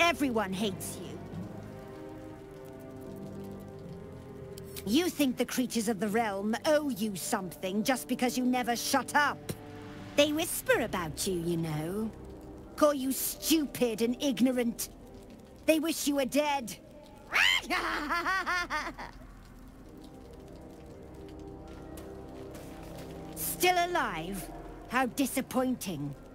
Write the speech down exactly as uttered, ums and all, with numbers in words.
Everyone hates you. You think the creatures of the realm owe you something just because you never shut up. They whisper about you, you know. Call you stupid and ignorant. They wish you were dead. Still alive? How disappointing.